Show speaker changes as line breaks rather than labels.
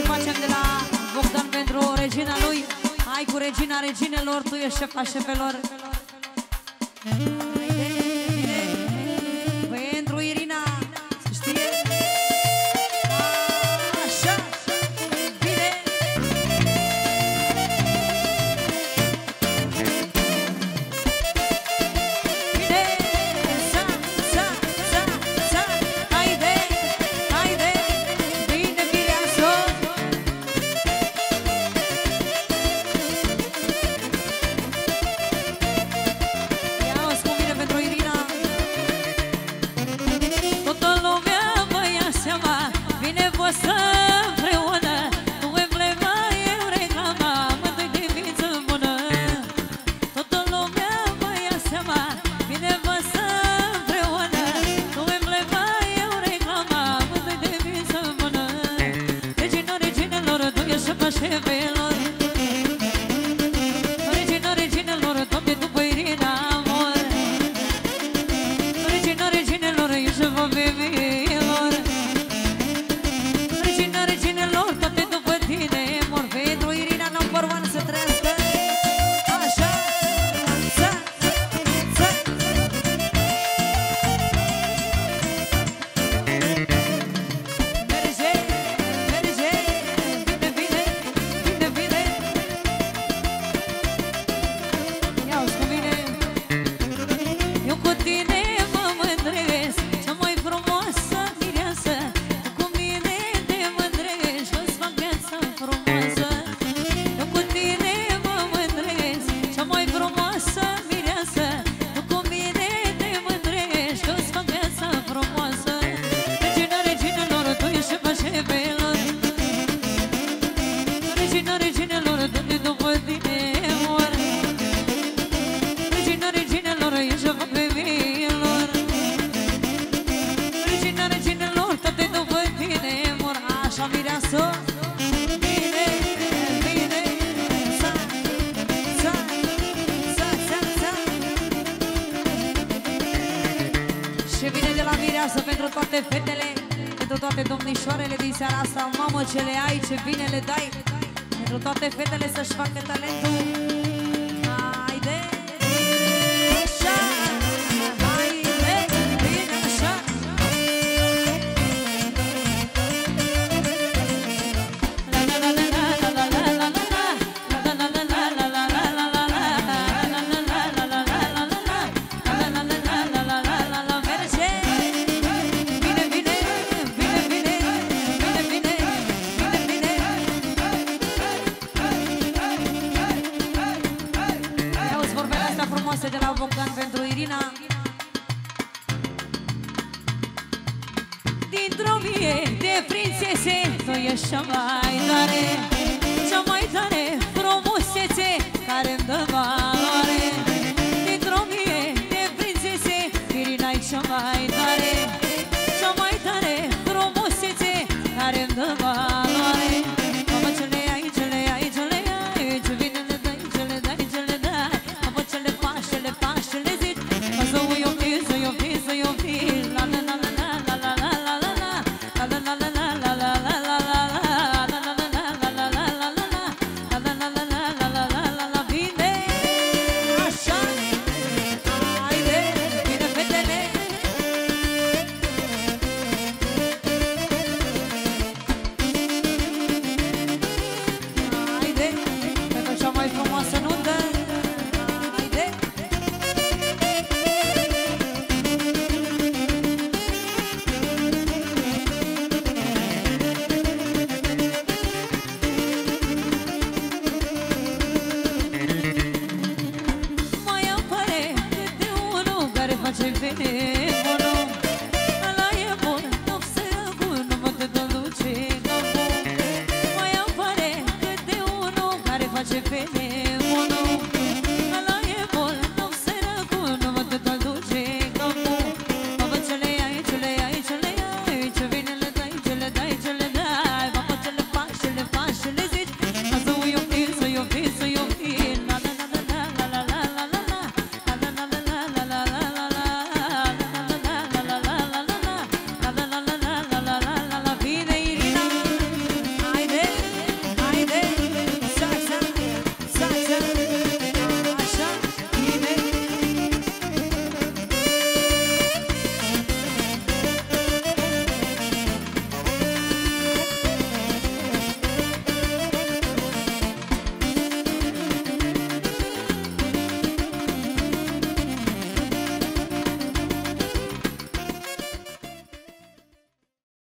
facem de la Bogdan pentru regina lui. Hai cu regina reginelor, tu ești șefa șefelor. Pentru Irina, să știe. Așa, bine. Bine, sa, sa, sa, sa. Haide, haide, bine, Mireasă. Ia-o-ți cu mine pentru Irina. Toată lumea vă ia seama, vine voastră împreună. Tu emblema, eu reclama, mândui de viță bună. Toată lumea vă ia seama, vine voastră împreună. Tu emblema, eu reclama, mândui de viță bună. Regina reginelor, tu ești șefa șefelor. Regina reginelor, Doamne, după Irina amor. Regina reginelor, ești șefa femeilor. Regina reginelor, toate după tine mor. Pentru Irina number one să trăiască. Așa, sa, sa. Merge, merge, bine, bine, bine, bine. Ia-o-ți cu mine. Eu cu tine mă mândresc, cea mai frumoasă mireasă. Tu cu mine te mândrești, o-ți fac viața frumoasă. Eu cu tine mă mândresc, cea mai frumoasă mireasă. Tu cu mine te mândrești, o-ți fac viața frumoasă. Regina reginelor, tu ești șefa șefelor. Regina reginelor, Doamne, după tine mor. Regina reginelor, ești șefa femeilor. Regina reginelor, toate după tine mor. Așa, mireasă. Bine, bine, sa, sa, sa, sa, sa. Și vine de la mireasă pentru toate fetele, pentru toate domnișoarele din seara asta. Mamă, ce le ai, ce bine le dai. Pentru toate fetele să-și facă talentul. Haide, așa, haide, bine așa. La la la la la la la la la la. La la la la la la la la la la. La la la la la la la la la. La la la la la la la la la. Merge. Bine, bine, bine, bine, bine, bine, bine, bine. Ia-uzi vorbele astea frumoase de la Bogdan pentru Irina. Dintr-o mie de prințese, tu ești cea mai tare, cea mai tare frumusețe care-mi dă valoare. Dintr-o mie de prințese, Irina-i cea mai tare, cea mai tare frumusețe care-mi dă valoare.